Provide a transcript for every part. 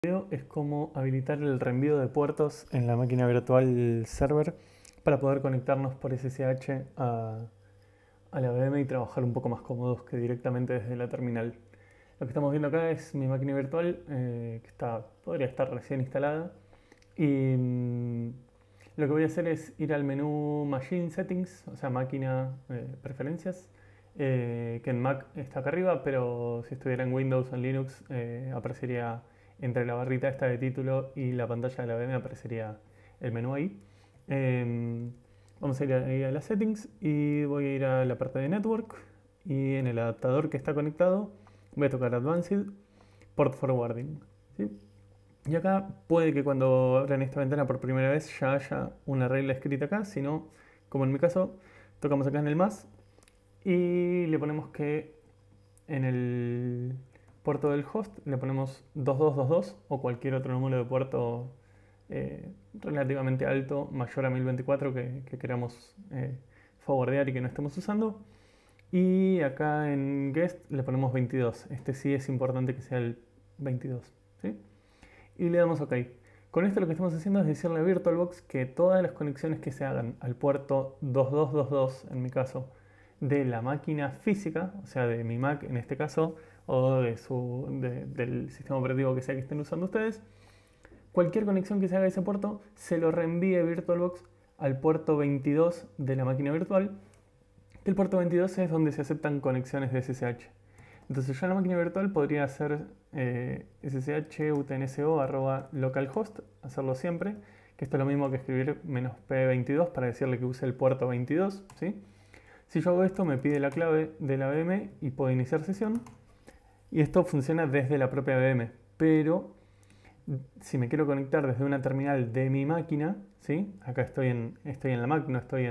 Video es cómo habilitar el reenvío de puertos en la máquina virtual server para poder conectarnos por SSH a la VM y trabajar un poco más cómodos que directamente desde la terminal. Lo que estamos viendo acá es mi máquina virtual podría estar recién instalada y lo que voy a hacer es ir al menú Machine Settings, o sea máquina preferencias, que en Mac está acá arriba, pero si estuviera en Windows o en Linux aparecería entre la barrita esta de título y la pantalla de la VM, aparecería el menú ahí. Vamos a ir ahí a las settings y voy a ir a la parte de network y en el adaptador que está conectado voy a tocar Advanced Port Forwarding, ¿sí? Y acá puede que cuando abran esta ventana por primera vez ya haya una regla escrita acá, si no, como en mi caso, tocamos acá en el más y le ponemos que en el puerto del host le ponemos 2222 o cualquier otro número de puerto relativamente alto, mayor a 1024 que queramos forwardear y que no estemos usando. Y acá en guest le ponemos 22. Este sí es importante que sea el 22, ¿sí? Y le damos OK. Con esto lo que estamos haciendo es decirle a VirtualBox que todas las conexiones que se hagan al puerto 2222, en mi caso, de la máquina física, o sea, de mi Mac en este caso, o del sistema operativo que sea que estén usando ustedes, cualquier conexión que se haga a ese puerto se lo reenvíe VirtualBox al puerto 22 de la máquina virtual. El puerto 22 es donde se aceptan conexiones de SSH. Entonces yo en la máquina virtual podría hacer ssh utnso @localhost, hacerlo siempre, que esto es lo mismo que escribir "-p22" para decirle que use el puerto 22, ¿sí? Si yo hago esto me pide la clave de la VM y puedo iniciar sesión. Y esto funciona desde la propia VM, pero si me quiero conectar desde una terminal de mi máquina, ¿sí? Acá estoy en la Mac, no estoy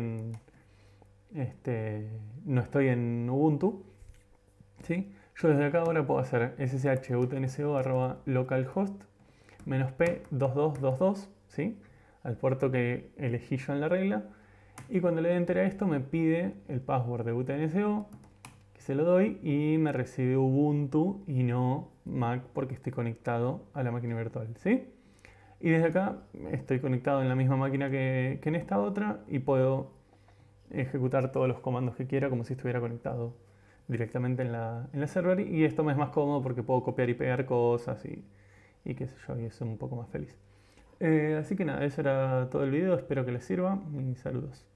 en Ubuntu, ¿sí? Yo desde acá ahora puedo hacer ssh utnso @localhost -p2222, ¿sí? Al puerto que elegí yo en la regla. Y cuando le dé enter a esto me pide el password de utnso, que se lo doy y me recibe Ubuntu y no Mac porque estoy conectado a la máquina virtual, ¿sí? Y desde acá estoy conectado en la misma máquina que en esta otra y puedo ejecutar todos los comandos que quiera como si estuviera conectado directamente en la server, y esto me es más cómodo porque puedo copiar y pegar cosas y qué sé yo, y es un poco más feliz. Así que nada, eso era todo el video, espero que les sirva y saludos.